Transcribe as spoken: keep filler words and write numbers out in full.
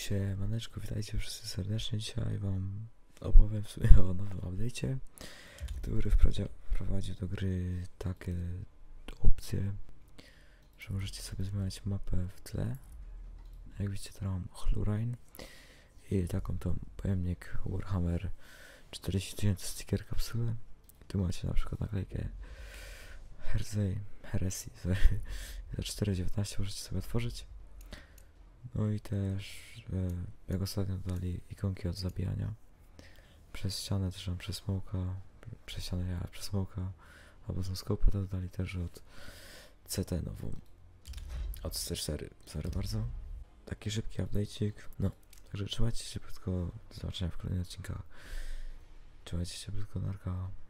Siemaneczko, witajcie wszyscy serdecznie. Dzisiaj wam opowiem w sumie o nowym update'cie, który wprowadził, wprowadził do gry takie opcje, że możecie sobie zmieniać mapę w tle. Jak widzicie, teraz mam Chlorine i taką tą pojemnik Warhammer czterdzieści tysięcy sticker kapsuły. Tu macie na przykład naklejkę Heresy, Heresy sorry, za cztery dziewiętnaście możecie sobie otworzyć. No i też, e, jak ostatnio dodali ikonki od zabijania przez ścianę, też mam przez smoka, przez ścianę ja, przez smoka, albo z scope'a to dodali też od C T nową, od C cztery, sorry bardzo. Taki szybki update'cik, no, także trzymajcie się krótko, do zobaczenia w kolejnych odcinkach, trzymajcie się krótko, narka.